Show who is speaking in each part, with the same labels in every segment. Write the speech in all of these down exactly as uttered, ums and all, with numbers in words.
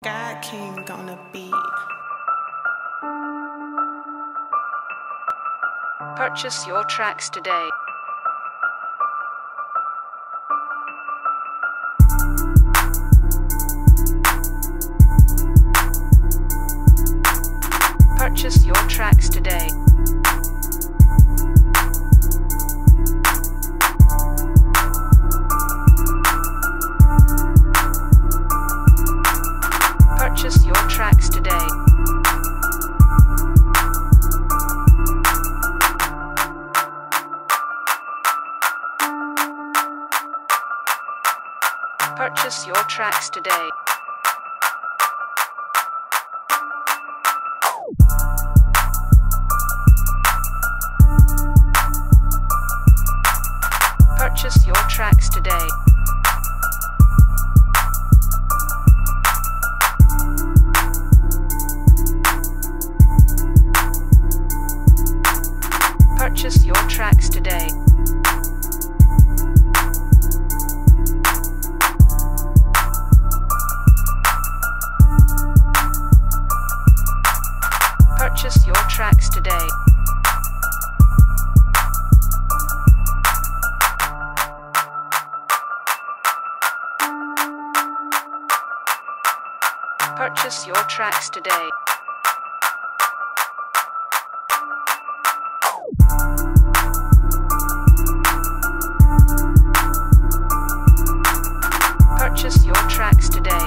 Speaker 1: God King on the beat.
Speaker 2: Purchase your tracks today. Purchase your tracks today. Purchase your tracks today. Purchase your tracks today. Purchase your tracks today. Purchase your tracks today. Purchase your tracks today. Purchase your tracks today. Purchase your tracks today.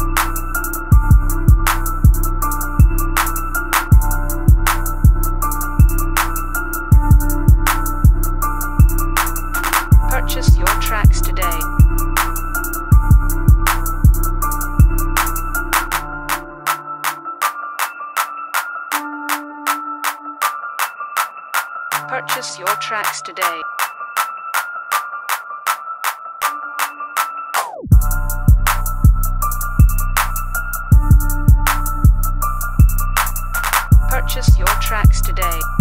Speaker 2: Purchase your tracks today. Purchase your tracks today. Purchase your tracks today.